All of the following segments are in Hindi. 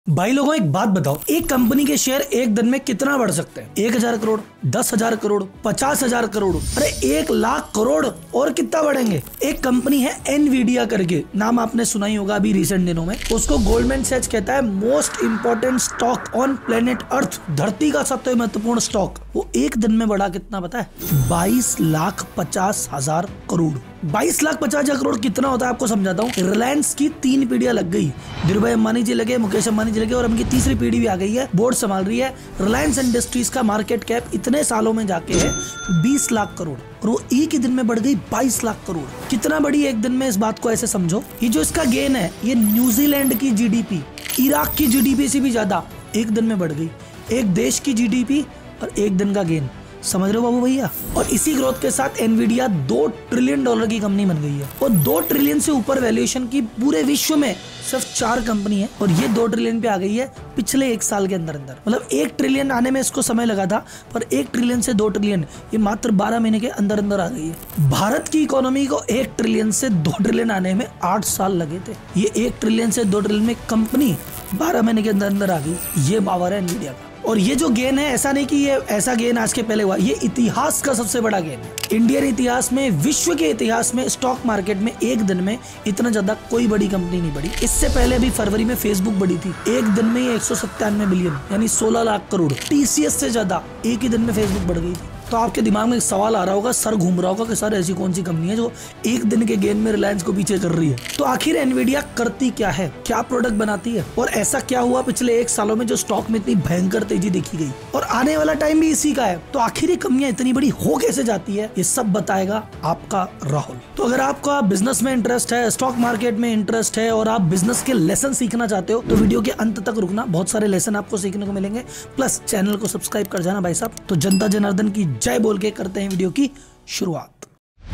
भाई लोगों एक बात बताओ, एक कंपनी के शेयर एक दिन में कितना बढ़ सकते हैं? 1000 करोड़, 10,000 करोड़, 50,000 करोड़, अरे 1,00,000 करोड़ और कितना बढ़ेंगे? एक कंपनी है एनवीडिया करके, नाम आपने सुना ही होगा अभी रिसेंट दिनों में। उसको गोल्डमैन सैच कहता है most important stock on planet earth, धरती का सबसे महत्वपूर्ण स्टॉक। वो एक दिन में बढ़ा कितना पता है? 22,50,000 करोड़। 22,50,000 करोड़ कितना होता है आपको समझाता हूँ। रिलायंस की 3 पीढ़ियां लग गई, धीरूभाई अंबानी जी लगे, मुकेश अंबानी जी लगे और उनकी तीसरी पीढ़ी भी आ गई है, बोर्ड संभाल रही है। रिलायंस इंडस्ट्रीज का मार्केट कैप इतने सालों में जाके है 20 लाख करोड़ और वो एक ही दिन में बढ़ गई 22 लाख करोड़। कितना बड़ी एक दिन में, इस बात को ऐसे समझो। ये जो इसका गेन है ये न्यूजीलैंड की जीडीपी, इराक की जीडीपी से भी ज्यादा एक दिन में बढ़ गई। एक देश की जीडीपी और एक दिन का गेन, समझ रहे हो बाबू भैया। और इसी ग्रोथ के साथ एनवीडिया $2 ट्रिलियन की कंपनी बन गई है और 2 ट्रिलियन से ऊपर वैल्यूएशन की पूरे विश्व में सिर्फ 4 कंपनी है और ये 2 ट्रिलियन पे आ गई है पिछले 1 साल के अंदर। मतलब 1 ट्रिलियन आने में इसको समय लगा था, पर 1 ट्रिलियन से 2 ट्रिलियन ये मात्र 12 महीने के अंदर आ गई है। भारत की इकोनॉमी को 1 ट्रिलियन से 2 ट्रिलियन आने में 8 साल लगे थे। ये 1 ट्रिलियन से 2 ट्रिलियन में कंपनी 12 महीने के अंदर आ गई। ये पावर है एनवीडिया का। और ये जो गेन है, ऐसा नहीं कि ये ऐसा गेन आज के पहले हुआ, ये इतिहास का सबसे बड़ा गेन है। इंडियन इतिहास में, विश्व के इतिहास में, स्टॉक मार्केट में एक दिन में इतना ज्यादा कोई बड़ी कंपनी नहीं बढ़ी। इससे पहले अभी फरवरी में फेसबुक बढ़ी थी, एक दिन में ये 197 बिलियन यानी 16 लाख करोड़। टीसीएस से ज्यादा एक ही दिन में फेसबुक बढ़ गई थी। तो आपके दिमाग में एक सवाल आ रहा होगा, सर घूम रहा होगा कि सर ऐसी कौन सी कंपनी है जो एक दिन के गेन में रिलायंस को पीछे कर रही है। तो आखिर एनवीडिया करती क्या है, क्या प्रोडक्ट बनाती है और ऐसा क्या हुआ पिछले 1 सालों में जो स्टॉक में इतनी भयंकर तेजी देखी गई और आने वाला टाइम भी इसी का है। तो आखिर ये कंपनियां इतनी बड़ी हो कैसे जाती है, ये सब बताएगा आपका राहुल। तो अगर आपका बिजनेस में इंटरेस्ट है, स्टॉक मार्केट में इंटरेस्ट है और आप बिजनेस के लेसन सीखना चाहते हो तो वीडियो के अंत तक रुकना, बहुत सारे लेसन आपको सीखने को मिलेंगे। प्लस चैनल को सब्सक्राइब कर जाना भाई साहब। तो जनता जनार्दन की जय बोल के करते हैं वीडियो की शुरुआत।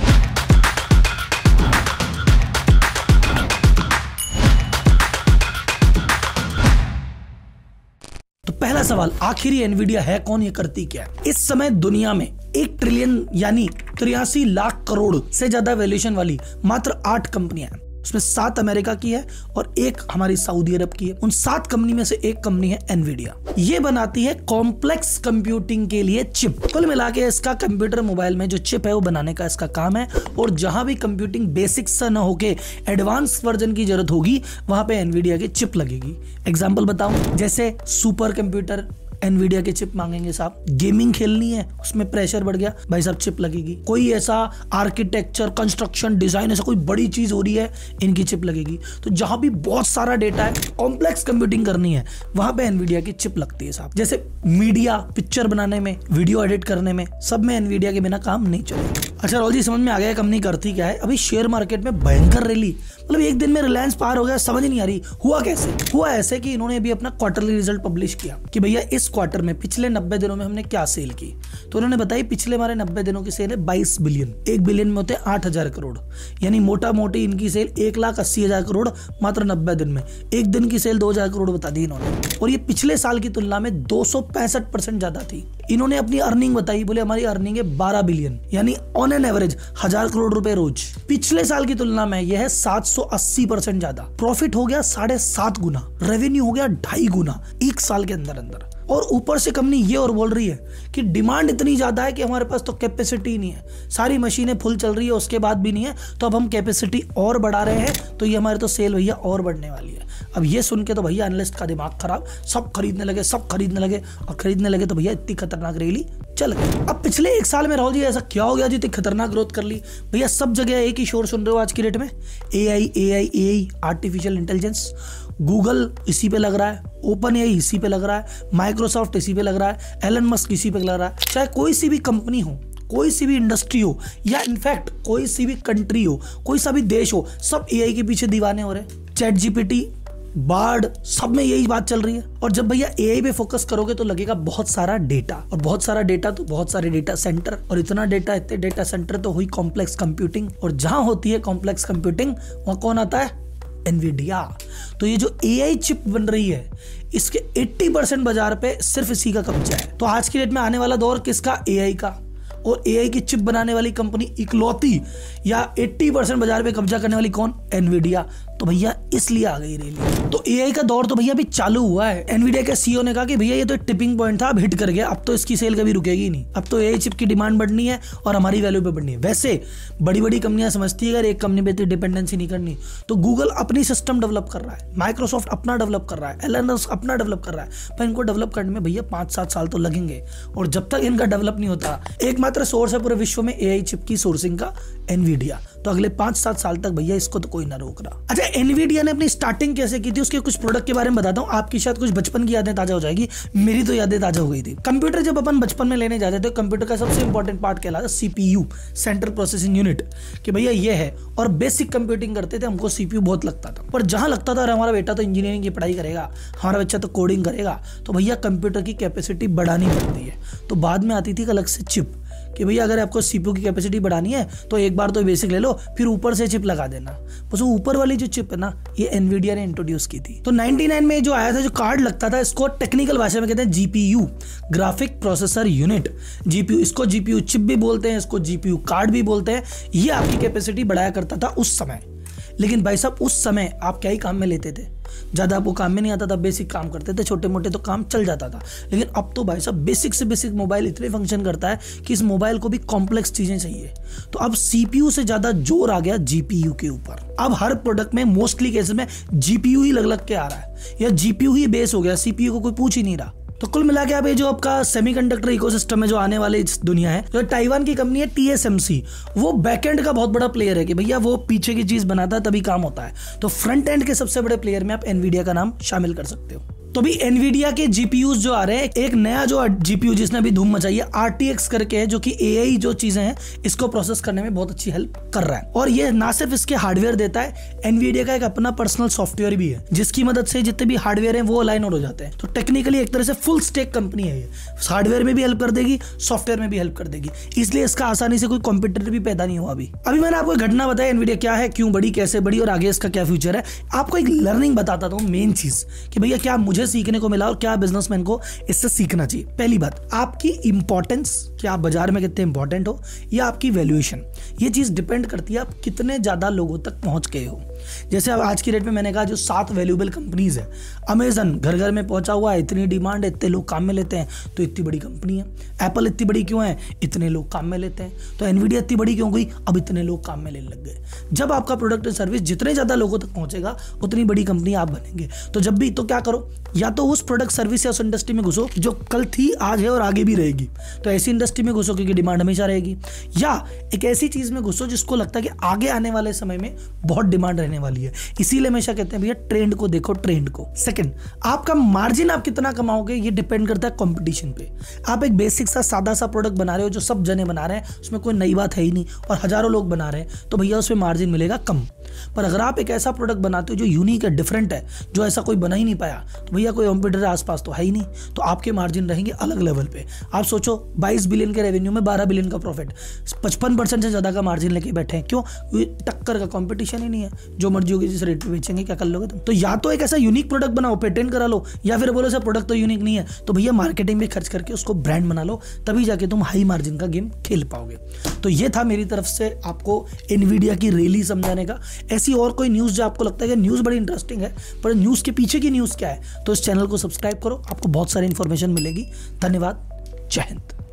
तो पहला सवाल, आखिर ये एनवीडिया है कौन, ये करती क्या है? इस समय दुनिया में 1 ट्रिलियन यानी 83 लाख करोड़ से ज्यादा वैल्यूएशन वाली मात्र 8 कंपनियां हैं। उसमें 7 अमेरिका की है और 1 हमारी सऊदी अरब की है। उन 7 कंपनी में से 1 कंपनी है एनवीडिया। ये बनाती है कॉम्प्लेक्स कंप्यूटिंग के लिए चिप। कुल मिला के इसका कंप्यूटर मोबाइल में जो चिप है वो बनाने का इसका काम है। और जहां भी कंप्यूटिंग बेसिक से न होके एडवांस वर्जन की जरूरत होगी वहां पे एनवीडिया की चिप लगेगी। एग्जाम्पल बताऊं, जैसे सुपर कंप्यूटर एनवीडिया के चिप मांगेंगे साहब। गेमिंग खेलनी है, उसमें प्रेशर बढ़ गया, भाई साहब चिप लगेगी। कोई ऐसा आर्किटेक्चर, कंस्ट्रक्शन, डिजाइन, ऐसा कोई बड़ी चीज हो रही है, इनकी चिप लगेगी। तो जहां भी बहुत सारा डेटा है, कॉम्प्लेक्स कंप्यूटिंग करनी है, वहां पे एनवीडिया की चिप लगती है साहब। जैसे मीडिया, पिक्चर बनाने में, वीडियो एडिट करने में, सब में एनवीडिया के बिना काम नहीं चलेगा। अच्छा राहुल जी, समझ में आ गया कंपनी करती क्या है। अभी शेयर मार्केट में भयंकर रैली, मतलब एक दिन में रिलायंस पार हो गया, समझ नहीं आ रही हुआ कैसे। हुआ ऐसे कि इन्होंने अभी अपना क्वार्टरली रिजल्ट पब्लिश किया कि भैया इस क्वार्टर में पिछले 90 दिनों में हमने क्या सेल की। तो उन्होंने बताई पिछले हमारे 90 दिनों की सेल है 22 बिलियन। 1 बिलियन में होते हैं 8,000 करोड़, यानी मोटा मोटी इनकी सेल 1,80,000 करोड़ मात्र 90 दिन में। एक दिन की सेल 2,000 करोड़ बता दी इन्होंने और ये पिछले साल की तुलना में 265% ज्यादा थी। इन्होंने अपनी अर्निंग बताई, बोले हमारी अर्निंग है 12 बिलियन यानी ऑन एन एवरेज 1,000 करोड़ रुपए रोज। पिछले साल की तुलना में यह है 780% ज्यादा। प्रॉफिट हो गया 7.5 गुना, रेवेन्यू हो गया 2.5 गुना 1 साल के अंदर। और ऊपर से कंपनी ये और बोल रही है कि डिमांड इतनी ज्यादा है कि हमारे पास तो कैपेसिटी नहीं है, सारी मशीनें फुल चल रही है, उसके बाद भी नहीं है, तो अब हम कैपेसिटी और बढ़ा रहे हैं, तो ये हमारे तो सेल भैया और बढ़ने वाली है। अब ये सुन के तो भैया एनालिस्ट का दिमाग खराब, सब खरीदने लगे और खरीदने लगे तो भैया इतनी खतरनाक रैली चल गई। अब पिछले 1 साल में राहुल जी ऐसा क्या हो गया जितनी खतरनाक ग्रोथ कर ली? भैया सब जगह एक ही शोर सुन रहे हो आज की डेट में, एआई, आर्टिफिशियल इंटेलिजेंस। गूगल इसी पे लग रहा है, ओपन एआई इसी पे लग रहा है, माइक्रोसॉफ्ट इसी पे लग रहा है, एलन मस्क इसी पे लग रहा है। चाहे कोई सी भी कंपनी हो, कोई सी भी इंडस्ट्री हो, या इनफैक्ट कोई सी भी कंट्री हो, कोई सा भी देश हो, सब एआई के पीछे दीवाने हो रहे हैं। चैट जीपीटी, बार्ड, सब में यही बात चल रही है। और जब भैया एआई पे फोकस करोगे तो लगेगा बहुत सारा डेटा, और बहुत सारा डेटा तो बहुत सारे डेटा सेंटर, और इतना डेटा सेंटर तो हुई कॉम्प्लेक्स कंप्यूटिंग। और जहां होती है कॉम्प्लेक्स कंप्यूटिंग वहां कौन आता है? एनवीडिया। तो ये जो एआई चिप बन रही है, इसके 80% बाजार पे सिर्फ इसी का कब्जा है। तो आज की डेट में आने वाला दौर किसका? एआई का। और एआई की चिप बनाने वाली कंपनी इकलौती या 80% बाजार पे कब्जा करने वाली कौन? एनवीडिया। तो भैया इसलिए आ गई रैली। तो एआई का दौर तो भैया अभी चालू हुआ है। एनवीडिया के सीईओ ने कहा कि भैया ये तो एक टिपिंग पॉइंट था, अब हिट कर गया, अब तो इसकी सेल कभी रुकेगी नहीं, अब तो एआई चिप की डिमांड बढ़नी है और हमारी वैल्यू पे बढ़नी है। वैसे बड़ी बड़ी कंपनियां समझती है अगर एक कंपनी पे डिपेंडेंसी नहीं करनी, तो गूगल अपनी सिस्टम डेवलप कर रहा है, माइक्रोसॉफ्ट अपना डेवलप कर रहा है, एलन मस्क अपना डेवलप कर रहा है, पर इनको डेवलप करने में भैया 5-7 साल तो लगेंगे। और जब तक इनका डेवलप नहीं होता, एकमात्र सोर्स है पूरे विश्व में एआई चिप की सोर्सिंग का, एनवीडिया। तो अगले 5-7 साल तक भैया इसको तो कोई ना रोक रहा। अच्छा, एनवीडिया ने अपनी स्टार्टिंग कैसे की थी, उसके कुछ प्रोडक्ट के बारे में बताता हूँ। आपकी शायद कुछ बचपन की यादें ताजा हो जाएगी, मेरी तो यादें ताजा हो गई थी। कंप्यूटर जब अपन बचपन में लेने जाते थे, कंप्यूटर का सबसे इंपॉर्टेंट पार्ट कहलाता सीपीयू, सेंट्रल प्रोसेसिंग यूनिट, कि भैया ये है। और बेसिक कंप्यूटिंग करते थे, हमको सीपीयू बहुत लगता था। पर जहां लगता था हमारा बेटा तो इंजीनियरिंग की पढ़ाई करेगा, हमारा बच्चा तो कोडिंग करेगा, तो भैया कंप्यूटर की कैपेसिटी बढ़ानी पड़ती है। तो बाद में आती थी अलग से चिप, कि भैया अगर आपको सीपीयू की कैपेसिटी बढ़ानी है तो एक बार तो बेसिक ले लो, फिर ऊपर से चिप लगा देना। बस वो ऊपर वाली जो चिप है ना, ये एनवीडिया ने इंट्रोड्यूस की थी। तो 99 में जो आया था, जो कार्ड लगता था, इसको टेक्निकल भाषा में कहते हैं GPU, graphic processor unit. GPU, इसको जीपीयू चिप भी बोलते हैं, इसको जीपीयू कार्ड भी बोलते हैं। ये आपकी कैपेसिटी बढ़ाया करता था उस समय। लेकिन भाई साहब उस समय आप क्या ही काम में लेते थे, ज़्यादा आपको काम में नहीं आता था, बेसिक काम करते थे, छोटे मोटे तो काम चल जाता था। लेकिन अब तो भाई साहब बेसिक से बेसिक मोबाइल इतने फंक्शन करता है कि इस मोबाइल को भी कॉम्प्लेक्स चीज़ें चाहिए। तो अब सीपीयू से ज़्यादा जोर आ गया जीपीयू के ऊपर। अब हर प्रोडक्ट में मोस्टली केसेस में जीपीयू ही लग के आ रहा है, या जीपीयू ही बेस हो गया, सीपीयू को कोई पूछ ही नहीं रहा। तो कुल मिला के आप ये जो आपका सेमीकंडक्टर इकोसिस्टम है, जो आने वाले इस दुनिया है, जो ताइवान की कंपनी है टीएसएमसी, वो बैकएंड का बहुत बड़ा प्लेयर है, कि भैया वो पीछे की चीज बनाता है तभी काम होता है। तो फ्रंट एंड के सबसे बड़े प्लेयर में आप एनवीडिया का नाम शामिल कर सकते हो। तो भी एनवीडिया के जीपीयूज जो आ रहे हैं, एक नया जो जीपीयू जिसने अभी धूम मचाई है, आरटीएक्स करके है, जो कि एआई जो चीजें हैं इसको प्रोसेस करने में बहुत अच्छी हेल्प कर रहा है। और ये ना सिर्फ इसके हार्डवेयर देता है, एनवीडिया का एक अपना पर्सनल सॉफ्टवेयर भी है, जिसकी मदद से जितने भी हार्डवेयर हैं वो अलाइन हो जाते हैं। तो टेक्निकली एक तरह से फुल स्टेक कंपनी है ये, हार्डवेयर में भी हेल्प कर देगी, सॉफ्टवेयर में भी हेल्प कर देगी। इसलिए इसका आसानी से कोई कॉम्पिटिटर भी पैदा नहीं हुआ। अभी मैंने आपको घटना बताया एनवीडिया क्या है, क्यों बड़ी, कैसे बड़ी और आगे इसका क्या फ्यूचर है। आपको एक लर्निंग बताता हूँ, मेन चीज, कि भैया क्या मुझे सीखने को मिला और क्या बिजनेसमैन को इससे सीखना चाहिए। पहली बात, आपकी इंपॉर्टेंस, कि आप बाजार में कितने इंपॉर्टेंट हो, या आपकी वैल्यूएशन, ये चीज डिपेंड करती है आप कितने ज्यादा लोगों तक पहुंच गए हो। जैसे अब आज की डेट में मैंने कहा जो 7 वैल्यूएबल कंपनीज है, अमेजन घर घर में पहुंचा हुआ है, इतनी डिमांड है, इतने लोग काम में लेते हैं, तो इतनी बड़ी कंपनी है। एप्पल इतनी बड़ी क्यों है, इतने लोग काम में लेते हैं। तो एनवीडिया इतनी बड़ी क्यों गई, अब इतने लोग काम में लेने लग गए। जब आपका प्रोडक्ट और सर्विस जितने ज्यादा लोगों तक पहुंचेगा, उतनी बड़ी कंपनी आप बनेंगे। तो जब भी, तो क्या करो, या तो उस प्रोडक्ट सर्विस या उस इंडस्ट्री में घुसो जो कल थी, आज है और आगे भी रहेगी। तो ऐसी इंडस्ट्री में घुसो क्योंकि डिमांड हमेशा रहेगी, या एक ऐसी चीज में घुसो जिसको लगता है कि आगे आने वाले समय में बहुत डिमांड रहने वाली है। इसीलिए हमेशा कहते हैं भैया ट्रेंड को देखो, ट्रेंड को। सेकंड, आपका मार्जिन आप कितना कमाओगे ये डिपेंड करता है कंपटीशन पे। आप एक बेसिक सा सादा सा प्रोडक्ट बना रहे हो जो सब जने बना रहे हैं, उसमें कोई नई बात है ही नहीं, और हजारों लोग बना रहे हैं, तो भैया उसमें मार्जिन मिलेगा कम। पर अगर आप एक ऐसा प्रोडक्ट बनाते हो जो यूनिक है, डिफरेंट है, जो ऐसा कोई बना ही नहीं पाया, तो भैया कोई कंपटीटर आसपास तो है ही नहीं, तो आपके मार्जिन रहेंगे अलग लेवल पे। आप सोचो 22 बिलियन के रेवेन्यू में 12 बिलियन का प्रॉफिट, 55% से ज्यादा का मार्जिन लेके बैठे हैं। क्यों? टक्कर का कंपटीशन ही नहीं है, जो मर्जी होगी जिस रेट पे बेचेंगे, क्या कर लोगे तुम? तो या तो एक ऐसा यूनिक प्रोडक्ट बनाओ, पेटेंट करा लो, या फिर बोलो सर प्रोडक्ट तो यूनिक नहीं है, तो भैया मार्केटिंग में खर्च करके उसको ब्रांड बना लो, तभी जाके तुम हाई मार्जिन का गेम खेल पाओगे। तो ये था मेरी तरफ से आपको एनवीडिया की रैली समझाने का। ऐसी और कोई न्यूज़ जो आपको लगता है कि न्यूज़ बड़ी इंटरेस्टिंग है, पर न्यूज़ के पीछे की न्यूज़ क्या है, तो इस चैनल को सब्सक्राइब करो, आपको बहुत सारी इंफॉर्मेशन मिलेगी। धन्यवाद, जय हिंद।